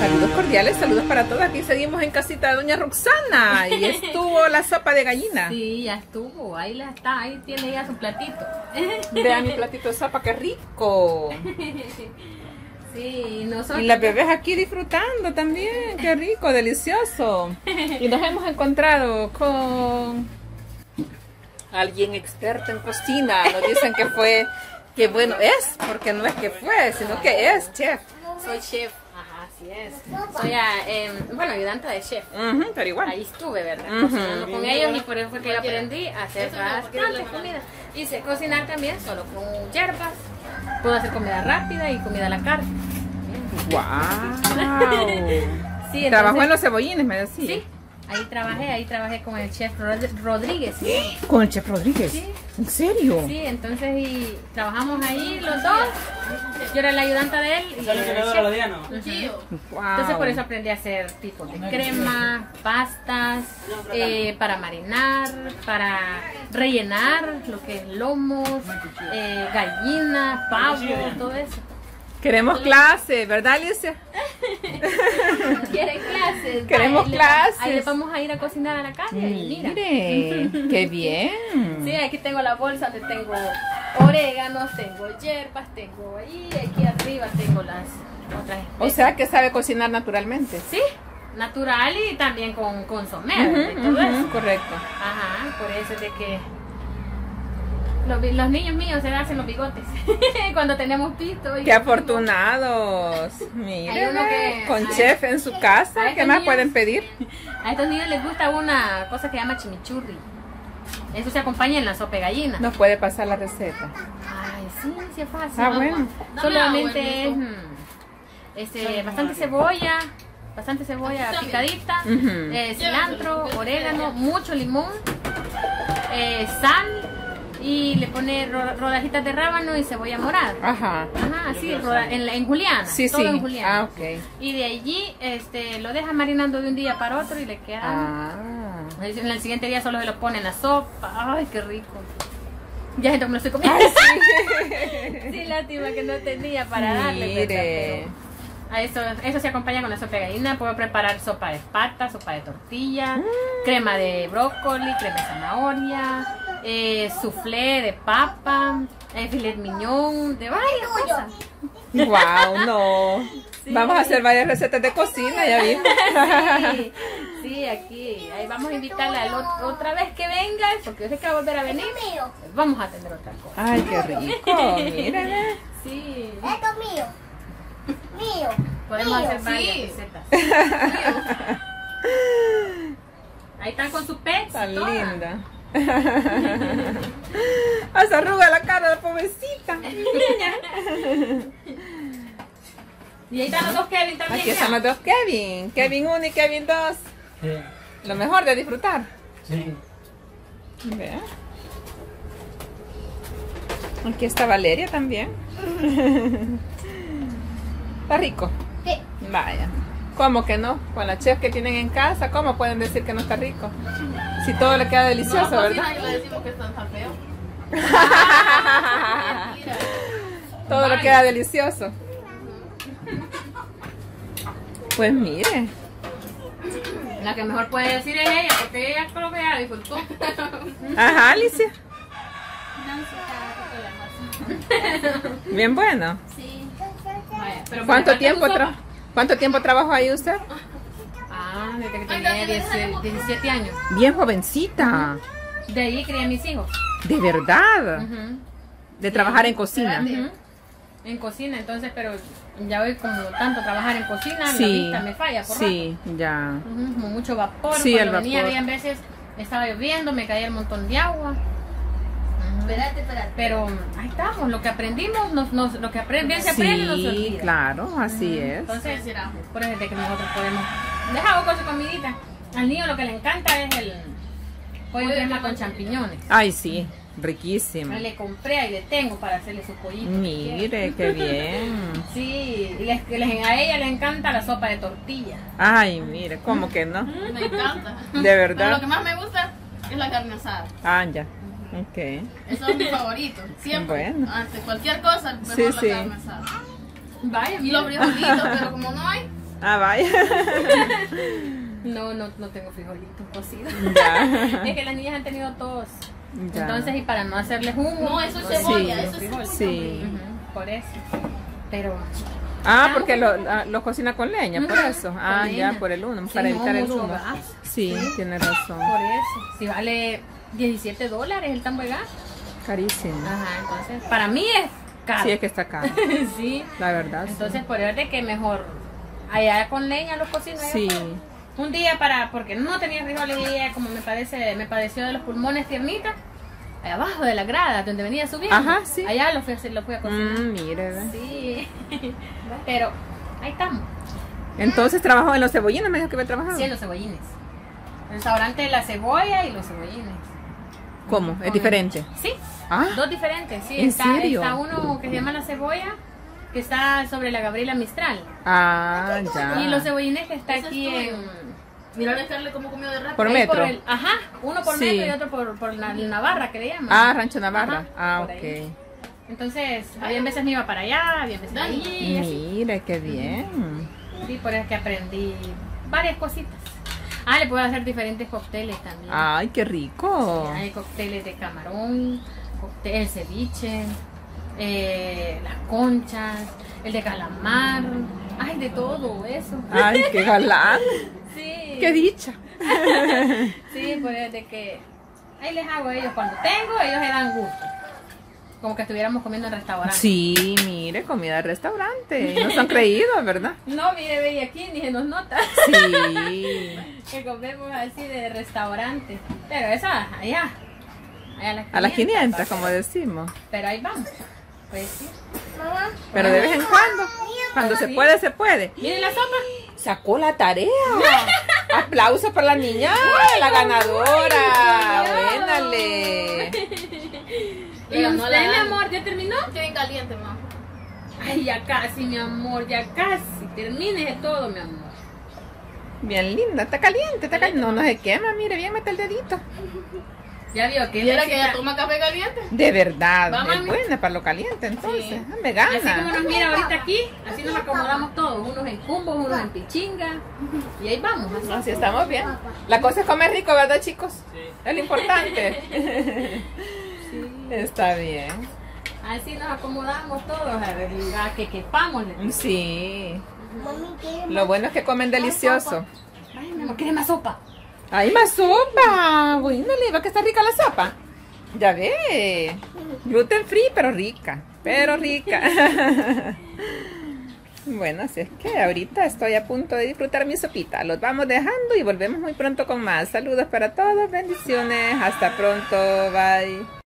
Saludos cordiales, saludos para todos. Aquí seguimos en casita de doña Roxana y estuvo la sopa de gallina. Sí, ya estuvo, ahí la está, ahí tiene ya su platito. Vean mi platito de sopa, qué rico. Sí, nosotros... Y las bebés aquí disfrutando también, qué rico, delicioso. Y nos hemos encontrado con alguien experto en cocina. Nos dicen que fue, que bueno es, porque no es que fue, sino que es chef. Soy chef. Ajá, así es. Soy, bueno, ayudante de chef. Pero igual. Ahí estuve, ¿verdad? Cocinando con ellos y por eso fue que yo aprendí a hacer bastante comida. Y sé cocinar también solo con hierbas. Puedo hacer comida rápida y comida a la carne. ¡Wow! Sí, Trabajó en los cebollines, me decía. Sí, ahí trabajé con el chef Rodríguez. ¿Sí? ¿Con el chef Rodríguez? Sí. ¿En serio? Sí, entonces y trabajamos ahí los dos. Yo era la ayudante de él y él era el chef. Wow. Entonces por eso aprendí a hacer tipos de crema, pastas, para marinar, para rellenar, lo que es lomos, gallina, pavo, todo eso. Queremos clases, ¿verdad, Alicia? ¿Quieren clases? Queremos clases. Ahí les vamos a ir a cocinar a la calle. Mira. ¡Qué bien! Sí, aquí tengo la bolsa, tengo oréganos, tengo hierbas, tengo ahí, aquí arriba tengo las otras especies. O sea que sabe cocinar naturalmente. Sí, natural y también con consomé y todo eso. Correcto. Ajá, por eso es de que los niños míos se hacen los bigotes cuando tenemos pisto. ¡Qué afortunados! Miren, con chef en su casa, ¿qué más pueden pedir? A estos niños les gusta una cosa que se llama chimichurri. Eso se acompaña en la sopa de gallina. ¿Nos puede pasar la receta? Ay, sí, sí es fácil. Ah, bueno. Solamente es bastante cebolla picadita, cilantro, orégano, mucho limón, sal. Y le pone rodajitas de rábano y cebolla morada. Ajá, así, en juliana. Sí, todo en juliana. Ah, ok. Y de allí lo deja marinando de un día para otro y le queda... En el siguiente día solo se lo pone en la sopa. Ay, qué rico. Ya siento que me lo estoy comiendo. Ay, sí. Sí, lástima que no tenía para darle. Mire. A eso se acompaña con la sopa de gallina. Puedo preparar sopa de pata, sopa de tortilla, crema de brócoli, crema de zanahoria, soufflé de papa, filet mignon, de varias cosas. Wow, no. Sí. Vamos a hacer varias recetas de cocina, ya vimos. Sí, aquí. Ahí vamos a invitarla otra vez que venga, porque yo sé que va a volver a venir. Vamos a tener otra cosa. Ay, qué rico, miren. Sí. Esto es mío. Mío. Podemos hacer varias recetas. Ahí están con su pez. Tan linda. Hasta arruga la cara de la pobrecita. Y ahí están los dos Kevin también. Aquí están los dos Kevin. Kevin 1 y Kevin 2. Sí. Lo mejor de disfrutar. Sí. Vea. Aquí está Valeria también. Está rico. Sí. Vaya. ¿Cómo que no? Con la chef que tienen en casa, ¿cómo pueden decir que no está rico? Si todo le queda delicioso, no, ¿verdad? No le decimos que están tan feos. Todo le queda delicioso. Pues mire. La que mejor puede decir es ella, porque ella creo que ya disfrutó. Ajá, Alicia. Bien bueno. Sí. Vaya, pero ¿Cuánto tiempo trabajó ahí usted? Ah, desde que tenía 17 años. Bien jovencita. De ahí crié a mis hijos. ¿De verdad? De trabajar en cocina. En cocina, entonces, pero ya hoy como tanto trabajar en cocina, la Sí, vista me falla por sí, ya. como mucho vapor. Sí, cuando el venía vapor. había veces, estaba lloviendo, me caía un montón de agua. Espérate. Pero ahí estamos, lo que aprendimos, lo que bien se aprende, no se Sí, olvida. claro, así es. Entonces, por eso es de que nosotros podemos dejar con su comidita. Al niño lo que le encanta es el pollo crema con champiñones. Ay, sí, riquísimo. Le compré, ahí le tengo para hacerle su pollito. Mire, qué bien. Sí, y a ella le encanta la sopa de tortilla. Ay, mire, ¿cómo que no? Me encanta. De Pero verdad. lo que más me gusta es la carne asada. Ah, ya. Ok. Eso es mi favorito. Siempre. Bueno. Ante cualquier cosa, mejor Sí, la sí. carne asada. Vaya, Y los frijolitos, pero como no hay, Ah, vaya. No tengo frijolitos cocidos. Ya. Es que las niñas han tenido tos. Ya. Entonces, y para no hacerles humo. No, eso es les cebolla, pongo eso es frijoles. Sí. Ujú, por eso. Pero. Ah, porque lo cocina con leña, por eso. Con Ah, leña. ya, por el humo, Sí, para no, evitar el mucho humo. gas. Sí, tiene razón. Por eso. Si vale $17 el tambo de gas. Carísimo. Ajá, entonces, para mí es caro. Sí, es que está caro. Sí. La verdad. sí. Entonces, por eso es de que mejor allá con leña los cocino. Sí. Un día porque no tenía frijoles y ella como me padeció de los pulmones tiernitas, allá abajo de la grada donde venía subiendo. Ajá, sí. Allá lo fui a cocinar. Mire, ve. Sí. Pero ahí estamos. Entonces trabajó en los cebollines, me dijo que había trabajado. Sí, en los cebollines. El restaurante de la cebolla y los cebollines. ¿Cómo? ¿Es diferente? Sí. Ah. Dos diferentes, sí. ¿En está, serio? está uno que se llama La Cebolla, que está sobre la Gabriela Mistral. Ah, ya. Y los cebollines que está Ese aquí es en... tuyo. Mira a Carle cómo comió de rápido. Por ahí metro. ajá, uno por Sí. metro y otro por la Navarra, que le llaman. Ah, Rancho Navarra. Ajá, Ah, por ahí. ok. Entonces, había veces me iba para allá, había veces Dani. ahí, y así. Mira, qué bien. Sí, por eso es que aprendí varias cositas. Ah, le puedo hacer diferentes cócteles también. Ay, qué rico. Hay cócteles de camarón, el ceviche, las conchas, el de calamar, ay, de todo eso. Ay, qué galán. Sí. Qué dicha. Sí, pues de que ahí les hago a ellos cuando tengo, ellos se dan gusto. Como que estuviéramos comiendo en restaurante. Sí, mire, comida de restaurante. Y no son creídos, ¿verdad? No, mire, ve aquí ni se nos nota Sí. que comemos así de restaurante. Pero esa, allá. A las 500, como decimos. Pero ahí vamos. Pues sí. Mamá, Pero de vez en cuando se puede, se puede. Miren la sopa. Sacó la tarea. Aplausos para la niña, la ganadora. Buénale. ¿Y ganó usted, la mi Dani. amor, ya terminó? Estoy bien caliente, mamá. Ay, ya casi, mi amor, ya casi. Termine de todo, mi amor. Bien linda, está caliente, está caliente. No, no se quema, mire, bien, mete el dedito. Ya vio que ¿Y era que necesita- ella toma café caliente? De verdad, Va, es mami. buena para lo caliente, entonces. Sí. Ah, me gana. Así como nos mira ahorita aquí, así nos acomodamos todos, unos en cumbos, unos en pichinga, y ahí vamos. Así. Así estamos bien. La cosa es comer rico, ¿verdad, chicos? Es lo importante. Está bien. Así nos acomodamos todos, a que quepamos. Sí. mami, ¿qué? Lo bueno es que comen delicioso. Ay, mi amor, ¿quiere más sopa? ¡Ay, más sopa! Bueno, le va que está rica la sopa. Ya ve. Gluten free, pero rica. Pero rica. Bueno, así es que ahorita estoy a punto de disfrutar mi sopita. Los vamos dejando y volvemos muy pronto con más. Saludos para todos, bendiciones. Hasta pronto, bye.